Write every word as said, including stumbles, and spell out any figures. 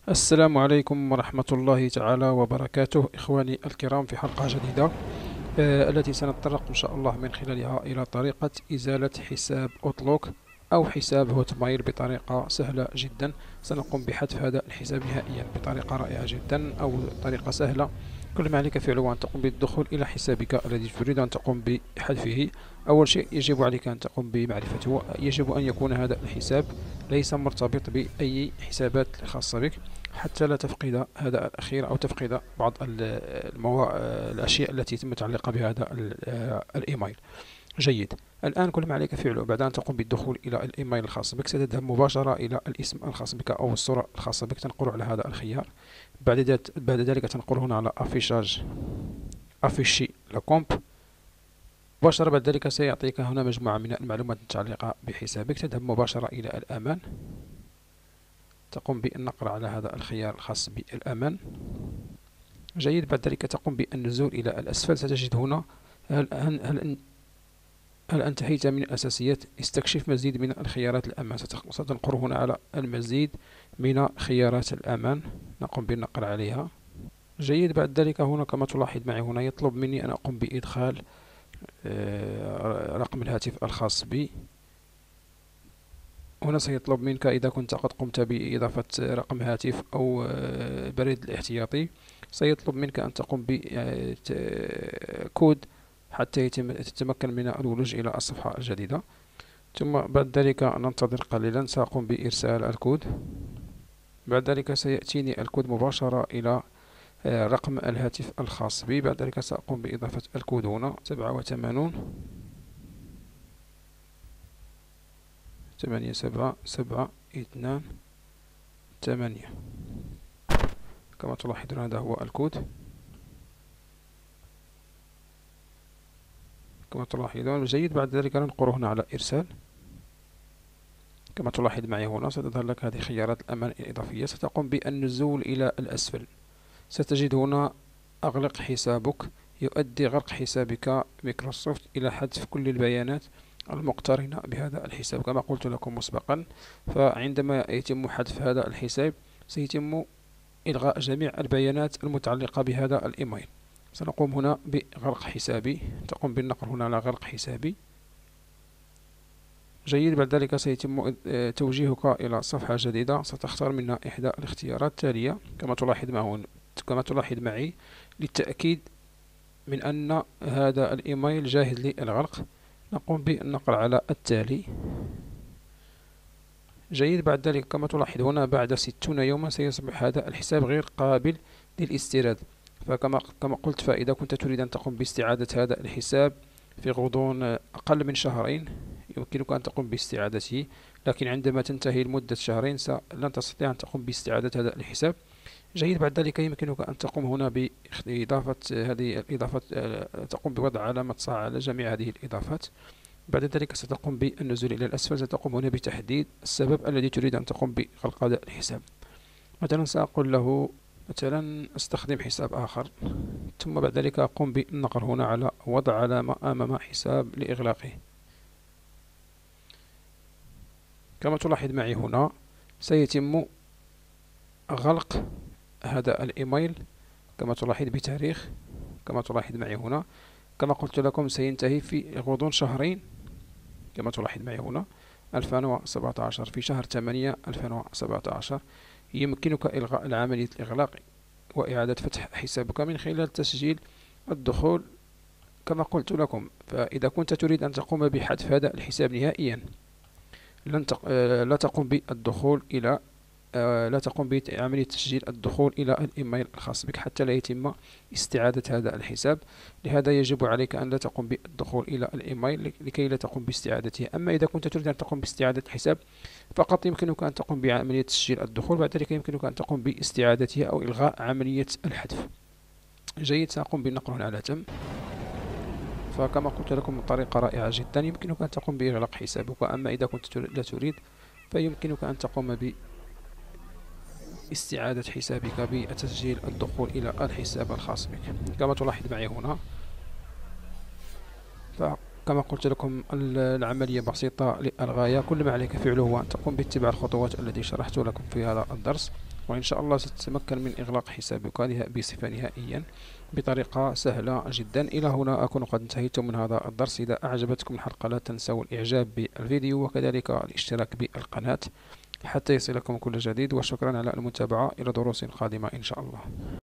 السلام عليكم ورحمة الله تعالى وبركاته، إخواني الكرام، في حلقة جديدة آه، التي سنتطرق إن شاء الله من خلالها إلى طريقة إزالة حساب أوتلوك أو حساب هوتمايل بطريقة سهلة جدا. سنقوم بحذف هذا الحساب نهائيا بطريقة رائعة جدا، أو طريقة سهلة. كل ما عليك فعله أن تقوم بالدخول إلى حسابك الذي تريد أن تقوم بحذفه. أول شيء يجب عليك أن تقوم بمعرفته، يجب أن يكون هذا الحساب ليس مرتبط بأي حسابات خاصة بك، حتى لا تفقد هذا الأخير أو تفقد بعض الموا... الأشياء التي متعلقة بهذا الإيميل. جيد. الآن كل ما عليك فعله بعد أن تقوم بالدخول إلى الإيميل الخاص بك، ستذهب مباشرة إلى الاسم الخاص بك أو الصورة الخاصة بك، تنقر على هذا الخيار. بعد ذلك بعد ذلك تنقر هنا على أفيشاج أفيشي لكومب. مباشرة بعد ذلك سيعطيك هنا مجموعة من المعلومات المتعلقة بحسابك. تذهب مباشرة إلى الأمان، تقوم بالنقر على هذا الخيار الخاص بالأمان. جيد. بعد ذلك تقوم بالنزول إلى الأسفل. ستجد هنا هل, هل, هل, هل انتهيت من الأساسيات؟ استكشف مزيد من الخيارات الأمان. ستنقر هنا على المزيد من خيارات الأمان، نقوم بالنقر عليها. جيد. بعد ذلك هنا كما تلاحظ معي هنا يطلب مني أن أقوم بإدخال رقم الهاتف الخاص بي. هنا سيطلب منك إذا كنت قد قمت بإضافة رقم هاتف أو بريد الاحتياطي، سيطلب منك أن تقوم بكود حتى يتم تتمكن من الولوج إلى الصفحة الجديدة. ثم بعد ذلك ننتظر قليلا، سأقوم بإرسال الكود. بعد ذلك سيأتيني الكود مباشرة إلى رقم الهاتف الخاص بي. بعد ذلك سأقوم بإضافة الكود هنا سبعة وثمانون ثمانية سبعة سبعة اثنان ثمانية. كما تلاحظون هذا هو الكود كما تلاحظون. جيد. بعد ذلك ننقر هنا على إرسال. كما تلاحظ معي هنا ستظهر لك هذه خيارات الأمان الإضافية. ستقوم بالنزول إلى الأسفل. ستجد هنا أغلق حسابك، يؤدي غلق حسابك مايكروسوفت إلى حذف كل البيانات المقترنة بهذا الحساب. كما قلت لكم مسبقا، فعندما يتم حذف هذا الحساب سيتم إلغاء جميع البيانات المتعلقة بهذا الإيميل. سنقوم هنا بغلق حسابي. تقوم بالنقر هنا على غلق حسابي. جيد. بعد ذلك سيتم توجيهك إلى صفحة جديدة، ستختار منها إحدى الاختيارات التالية كما تلاحظ معه كما تلاحظ معي. للتأكيد من أن هذا الإيميل جاهز للغلق، نقوم بالنقر على التالي. جيد. بعد ذلك كما تلاحظ هنا بعد ستون يوما سيصبح هذا الحساب غير قابل للاستيراد. فكما كما قلت، فإذا كنت تريد أن تقوم باستعادة هذا الحساب في غضون أقل من شهرين يمكنك أن تقوم باستعادته، لكن عندما تنتهي المدة شهرين لن تستطيع أن تقوم باستعادة هذا الحساب. جيد. بعد ذلك يمكنك أن تقوم هنا بإضافة هذه الإضافات، تقوم بوضع علامة صح على جميع هذه الإضافات. بعد ذلك ستقوم بالنزول إلى الأسفل. ستقوم هنا بتحديد السبب الذي تريد أن تقوم بغلق هذا الحساب. مثلا سأقول له مثلا استخدم حساب آخر، ثم بعد ذلك أقوم بالنقر هنا على وضع علامة أمام حساب لإغلاقه. كما تلاحظ معي هنا سيتم غلق هذا الإيميل كما تلاحظ بتاريخ. كما تلاحظ معي هنا كما قلت لكم سينتهي في غضون شهرين. كما تلاحظ معي هنا ألفين وسبعة عشر، في شهر ثمانية ألفين وسبعة عشر يمكنك إلغاء العملية الإغلاق وإعادة فتح حسابك من خلال تسجيل الدخول. كما قلت لكم، فإذا كنت تريد أن تقوم بحذف هذا الحساب نهائيا لن تق... لا تقوم بالدخول إلى لا تقوم بعملية تسجيل الدخول إلى الإيميل الخاص بك حتى لا يتم استعادة هذا الحساب. لهذا يجب عليك أن لا تقوم بالدخول إلى الإيميل لكي لا تقوم باستعادته. أما إذا كنت تريد أن تقوم باستعادة الحساب فقط يمكنك أن تقوم بعملية تسجيل الدخول، بعد ذلك يمكنك أن تقوم باستعادته أو إلغاء عملية الحذف. جيد. سأقوم بالنقر هنا على تم. فكما قلت لكم طريقة رائعة جدا، يمكنك أن تقوم بإغلاق حسابك. أما إذا كنت لا تريد فيمكنك أن تقوم ب استعادة حسابك بتسجيل الدخول إلى الحساب الخاص بك. كما تلاحظ معي هنا، فكما قلت لكم العملية بسيطة للغاية. كل ما عليك فعله هو أن تقوم باتباع الخطوات التي شرحت لكم في هذا الدرس. وإن شاء الله ستتمكن من إغلاق حسابك بصفة نهائيا بطريقة سهلة جدا. إلى هنا أكون قد انتهيت من هذا الدرس. إذا أعجبتكم الحلقة لا تنسوا الإعجاب بالفيديو وكذلك الاشتراك بالقناة حتى يصلكم كل جديد، وشكرا على المتابعة. إلى دروس قادمة إن شاء الله.